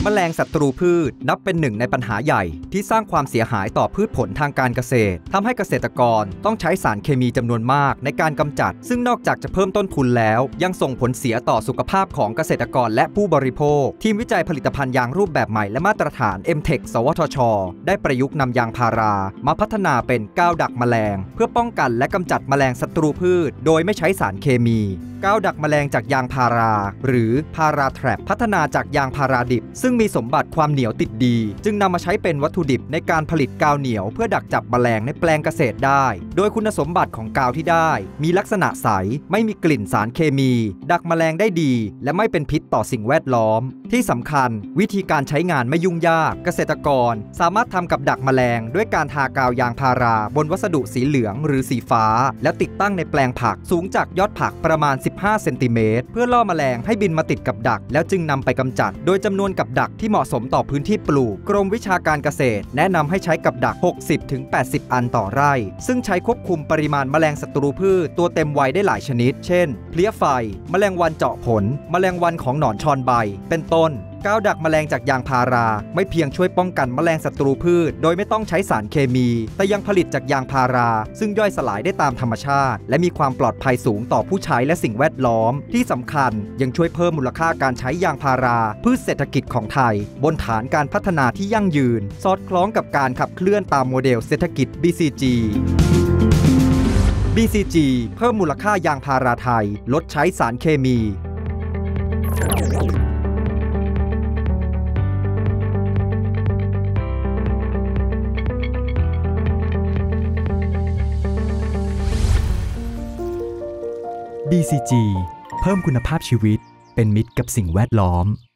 แมลงศัตรูพืชนับเป็นหนึ่งในปัญหาใหญ่ที่สร้างความเสียหายต่อพืชผลทางการเกษตรทำให้เกษตรกรต้องใช้สารเคมีจำนวนมากในการกำจัดซึ่งนอกจากจะเพิ่มต้นทุนแล้วยังส่งผลเสียต่อสุขภาพของเกษตรกรและผู้บริโภคทีมวิจัยผลิตภัณฑ์ยางรูปแบบใหม่และมาตรฐาน M-Tech สวทช.ได้ประยุกต์นำยางพารามาพัฒนาเป็นกาวดักแมลงเพื่อป้องกันและกำจัดแมลงศัตรูพืชโดยไม่ใช้สารเคมีกาวดักแมลงจากยางพาราหรือพาราแทรปพัฒนาจากยางพาราดิบซึ่งมีสมบัติความเหนียวติดดีจึงนำมาใช้เป็นวัตถุดิบในการผลิตกาวเหนียวเพื่อดักจับแมลงในแปลงเกษตรได้โดยคุณสมบัติของกาวที่ได้มีลักษณะใสไม่มีกลิ่นสารเคมีดักแมลงได้ดีและไม่เป็นพิษต่อสิ่งแวดล้อมที่สำคัญวิธีการใช้งานไม่ยุ่งยากเกษตรกรสามารถทำกับดักแมลงด้วยการทากาวยางพาราบนวัสดุสีเหลืองหรือสีฟ้าแล้วติดตั้งในแปลงผักสูงจากยอดผักประมาณ15เซนติเมตรเพื่อล่อแมลงให้บินมาติดกับดักแล้วจึงนำไปกำจัดโดยจำนวนกับดักที่เหมาะสมต่อพื้นที่ปลูกกรมวิชาการเกษตรแนะนำให้ใช้กับดัก 60-80 อันต่อไร่ซึ่งใช้ควบคุมปริมาณแมลงศัตรูพืชตัวเต็มวัยได้หลายชนิดเช่นเพลี้ยไฟแมลงวันเจาะผลแมลงวันของหนอนชอนใบเป็นต้นกาวดักแมลงจากยางพาราไม่เพียงช่วยป้องกันแมลงศัตรูพืชโดยไม่ต้องใช้สารเคมีแต่ยังผลิตจากยางพาราซึ่งย่อยสลายได้ตามธรรมชาติและมีความปลอดภัยสูงต่อผู้ใช้และสิ่งแวดล้อมที่สำคัญยังช่วยเพิ่มมูลค่าการใช้ยางพาราพืชเศรษฐกิจของไทยบนฐานการพัฒนาที่ยั่งยืนสอดคล้องกับการขับเคลื่อนตามโมเดลเศรษฐกิจ BCG BCG เพิ่มมูลค่ายางพาราไทยลดใช้สารเคมี BCG เพิ่มคุณภาพชีวิตเป็นมิตรกับสิ่งแวดล้อม